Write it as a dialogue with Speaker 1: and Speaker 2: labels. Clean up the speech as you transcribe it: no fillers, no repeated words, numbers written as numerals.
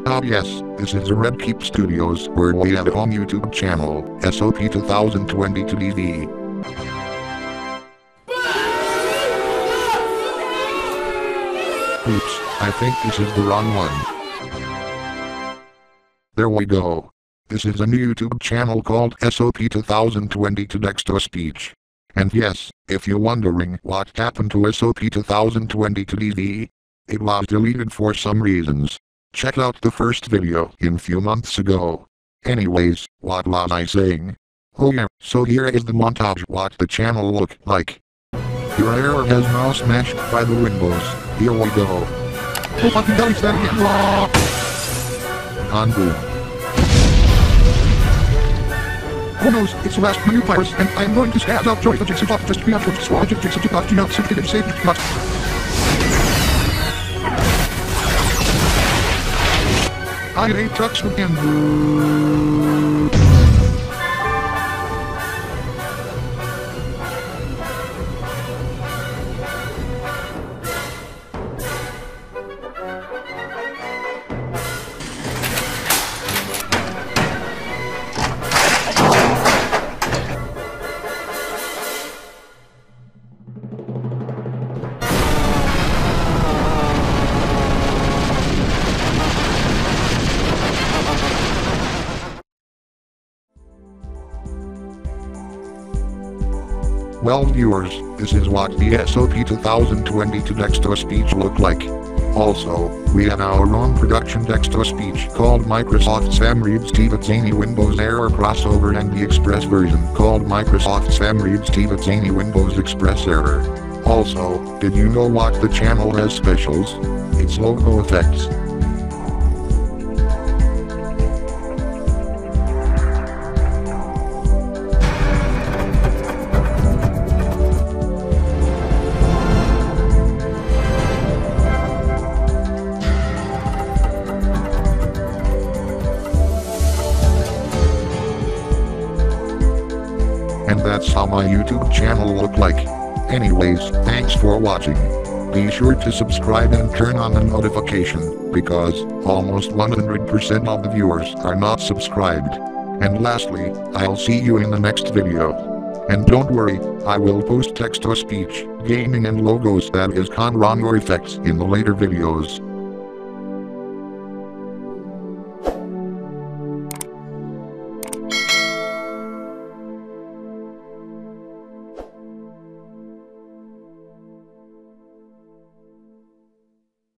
Speaker 1: Ah yes, this is the Red Keep Studios where we have a home YouTube channel, SOP2022 TV. Oops, I think this is the wrong one. There we go. This is a new YouTube channel called SOP2022 Text-to-Speech. And yes, if you're wondering what happened to SOP2022 TV, it was deleted for some reasons. Check out the first video in few months ago. Anyways, what was I saying? Oh yeah, so here is the montage what the channel looked like. Your error has now smashed by the windows. Here we go. Oh fucking hell, it's that again. On boom. Oh no, it's the last new virus, and I am going to stab out joy the jigsaw off just to be out of swallow jigsaw to not do not simply to save not. I hate trucks again. Well viewers, this is what the SOP2022 Text-to-Speech look like. Also, we have our own production text-to-speech called Microsoft Sam Reed's TTS Windows Error Crossover and the Express version called Microsoft Sam Reed's TTS Windows Express Error. Also, did you know what the channel has specials? It's logo effects. And that's how my YouTube channel look like. Anyways, thanks for watching. Be sure to subscribe and turn on the notification, because almost 100% of the viewers are not subscribed. And lastly, I'll see you in the next video. And don't worry, I will post text-to-speech, gaming and logos that is con-ron or effects in the later videos.